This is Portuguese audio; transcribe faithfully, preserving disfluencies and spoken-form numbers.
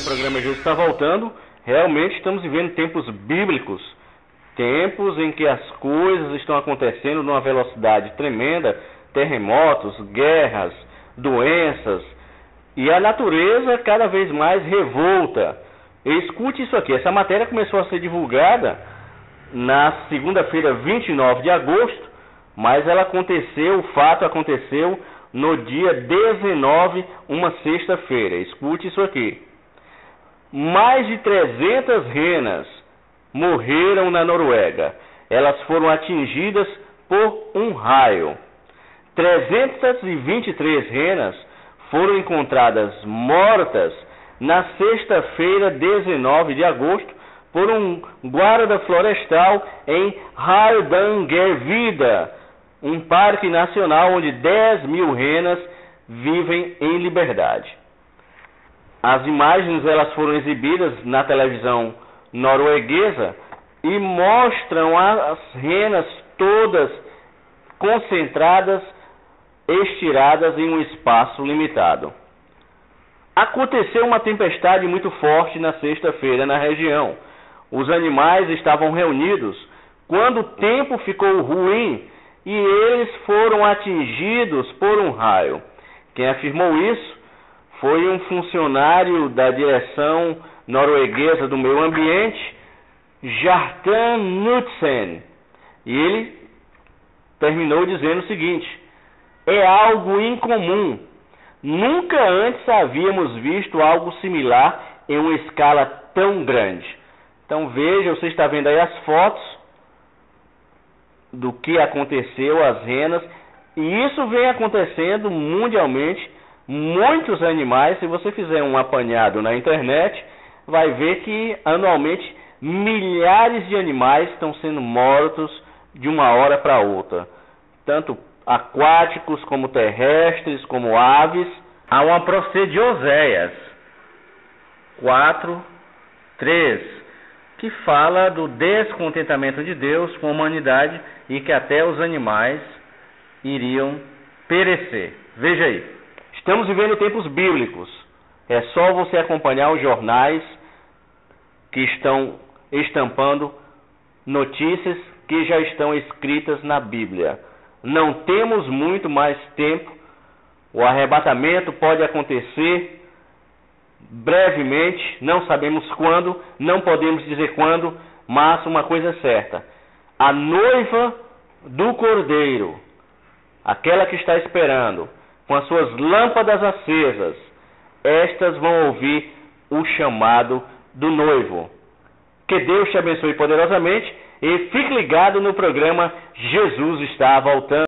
o programa Jesus está voltando. Realmente estamos vivendo tempos bíblicos, tempos em que as coisas estão acontecendo numa velocidade tremenda, terremotos, guerras, doenças, e a natureza cada vez mais revolta. Escute isso aqui, essa matéria começou a ser divulgada na segunda-feira, vinte e nove de agosto, mas ela aconteceu, o fato aconteceu no dia dezenove, uma sexta-feira. Escute isso aqui. Mais de trezentas renas morreram na Noruega. Elas foram atingidas por um raio. trezentas e vinte e três renas foram encontradas mortas na sexta-feira, dezenove de agosto, por um guarda florestal em Hardangervidda, um parque nacional onde dez mil renas vivem em liberdade. As imagens elas foram exibidas na televisão norueguesa e mostram as renas todas concentradas, estiradas em um espaço limitado. Aconteceu uma tempestade muito forte na sexta-feira na região. Os animais estavam reunidos quando o tempo ficou ruim e eles foram atingidos por um raio. Quem afirmou isso foi um funcionário da direção norueguesa do meio ambiente, Kjartan Knudsen. E ele terminou dizendo o seguinte: é algo incomum. Nunca antes havíamos visto algo similar em uma escala tão grande. Então veja, você está vendo aí as fotos do que aconteceu às renas, e isso vem acontecendo mundialmente. Muitos animais, se você fizer um apanhado na internet, vai ver que anualmente milhares de animais estão sendo mortos de uma hora para outra, tanto aquáticos como terrestres, como aves. Há uma profecia de Oséias quatro, três, que fala do descontentamento de Deus com a humanidade e que até os animais iriam perecer. Veja aí. Estamos vivendo tempos bíblicos. É só você acompanhar os jornais que estão estampando notícias que já estão escritas na Bíblia. Não temos muito mais tempo. O arrebatamento pode acontecer brevemente, não sabemos quando, não podemos dizer quando, mas uma coisa é certa: a noiva do Cordeiro, aquela que está esperando, com as suas lâmpadas acesas, estas vão ouvir o chamado do noivo. Que Deus te abençoe poderosamente e fique ligado no programa Jesus está voltando.